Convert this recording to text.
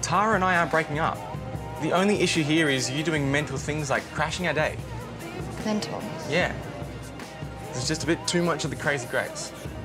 Tara and I aren't breaking up. The only issue here is you doing mental things like crashing our day. Mental? Yeah. There's just a bit too much of the crazy grace.